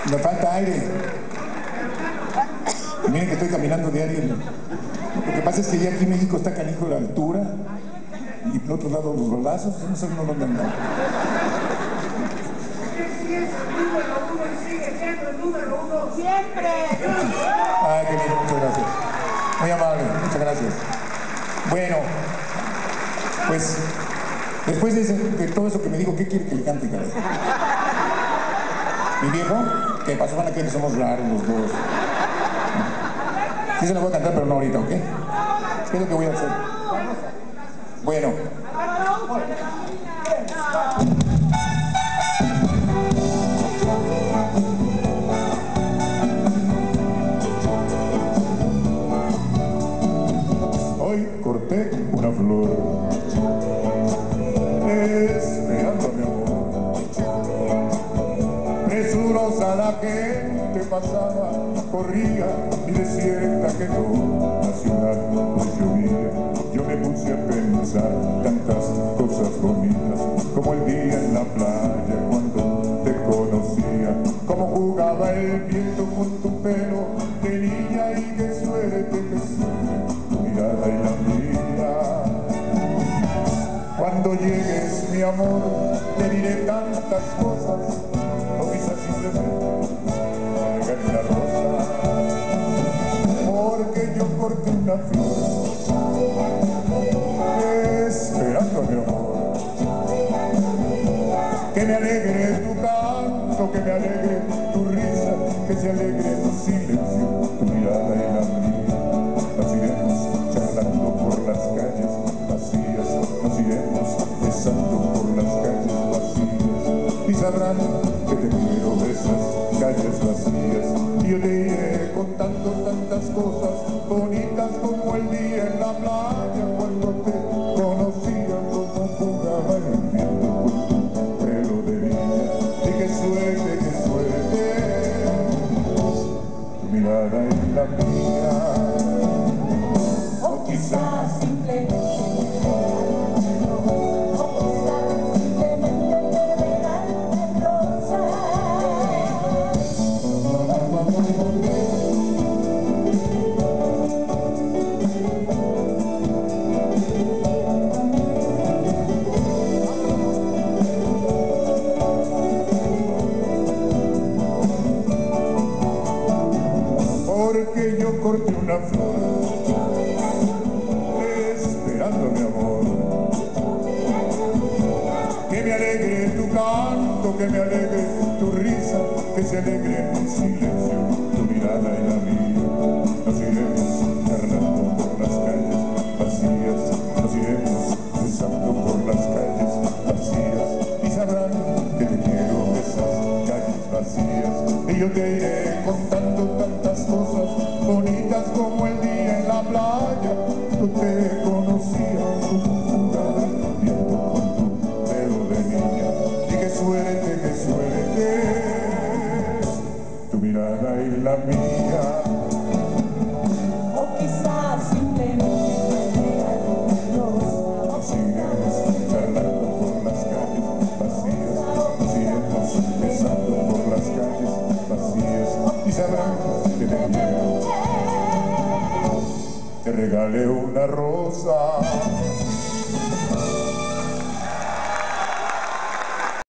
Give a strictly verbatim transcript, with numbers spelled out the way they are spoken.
Me falta aire. Miren que estoy caminando diario. Lo que pasa es que ya aquí en México está canijo la altura y por otro lado los balazos. No sé dónde andan. Siempre. Ay, qué lindo, muchas gracias. Muy amable, muchas gracias. Bueno, pues después de, ese, de todo eso que me dijo, ¿qué quiere que le cante, caray? Mi viejo, ¿qué pasó? Van a que somos raros los dos. Sí se lo voy a cantar, pero no ahorita, ¿ok? ¿Qué es lo que voy a hacer? Bueno. Hoy corté una flor, esperando mi amor. Presurosa la gente pasaba, corría y desierta quedó la ciudad, pues llovía. Yo me puse a pensar tantas cosas bonitas, como el día en la playa cuando te conocía, como jugaba el viento con tu pelo de niña y qué suerte, qué suerte, tu mirada y la mía. Cuando llegues, mi amor, te diré tantas cosas, o quizás simplemente me regales una rosa, porque yo corté una flor, esperando, mi amor, que me alegre tu canto, que me alegre tu risa, que se alegre tu silencio, tu mirada y la mía. Nos iremos charlando por las calles vacías, nos iremos besando por las calles vacías, y sabrán que te quiero de esas calles vacías, y yo te iré contando tantas cosas bonitas como el día en la playa cuando te conocía, como jugaba el viento con tu pelo de niña, y qué suerte, qué suerte, tu mirada y la mía. O quizás simplemente porque yo corté una flor, esperando, mi amor, que me alegre tu canto, que me alegre tu risa, que se alegre mi silencio, tu mirada y la mía. Nos iremos charlando por las calles vacías, nos iremos besando por las calles vacías, y sabrán que te quiero de esas calles vacías, y yo te iré contando tantas cosas bonitas como el día en la playa, yo te conocía como jugaba el viento con tu pelo de niña, y qué suerte, qué suerte, tu mirada y la mía. o quizás simplemente Nos iremos charlando por las calles vacías, nos iremos besando por las calles vacías, y sabrán que te quiero, te regalé una rosa.